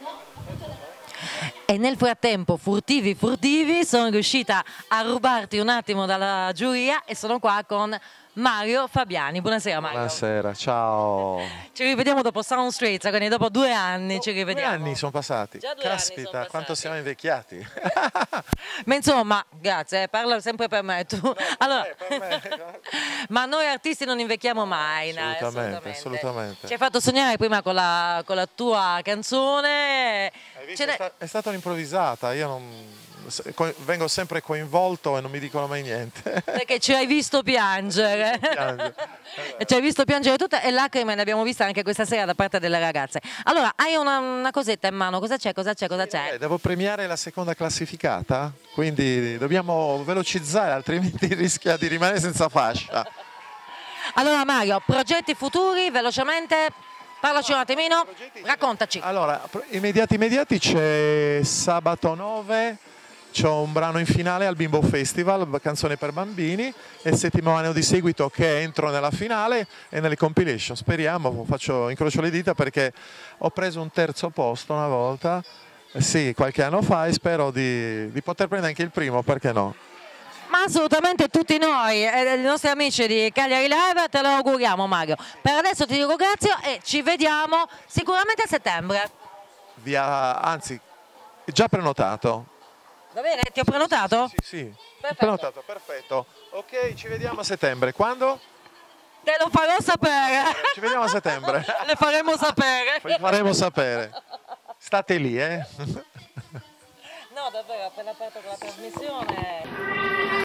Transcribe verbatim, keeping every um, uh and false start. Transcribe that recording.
E nel frattempo, furtivi furtivi, sono riuscita a rubarti un attimo dalla giuria e sono qua con Mario Fabiani. Buonasera Mario. Buonasera, ciao. Ci rivediamo dopo Sound Streets, quindi dopo due anni ci rivediamo. Due anni sono passati. Già due Caspita, anni sono quanto passati. siamo invecchiati. Ma insomma, grazie, eh, parlo sempre per me tu. No, allora, per me, per me. ma noi artisti non invecchiamo mai, no, Assolutamente, assolutamente. Ci hai fatto sognare prima con la, con la tua canzone. Hai visto, Ce è, n'è- sta- è stata un'improvvisata, io non, se- co- vengo sempre coinvolto e non mi dicono mai niente. Perché ci hai visto piangere. Piange. Ci hai visto piangere tutta e lacrime ne abbiamo viste anche questa sera da parte delle ragazze. Allora, hai una, una cosetta in mano, cosa c'è, cosa c'è, cosa c'è? Eh, devo premiare la seconda classificata, quindi dobbiamo velocizzare, altrimenti rischia di rimanere senza fascia. Allora Mario, progetti futuri, velocemente, parlaci un attimino, raccontaci. Allora, pro- immediati immediati c'è sabato nove, c'è un brano in finale al Bimbo Festival, canzone per bambini, e il settimo anno di seguito che entro nella finale e nelle compilation. Speriamo, faccio, incrocio le dita perché ho preso un terzo posto una volta, eh sì, qualche anno fa, e spero di, di poter prendere anche il primo, perché no? Ma assolutamente tutti noi, eh, i nostri amici di Cagliari Live, te lo auguriamo Mario. Per adesso ti dico grazie e ci vediamo sicuramente a settembre. Via, anzi, già prenotato. Va bene? Ti ho prenotato? Sì, sì, ho Perfetto. prenotato, perfetto. Ok, ci vediamo a settembre. Quando? Te lo farò sapere. Ci vediamo a settembre. Le faremo sapere. Vi faremo sapere. State lì, eh. No, davvero, appena aperto con la trasmissione.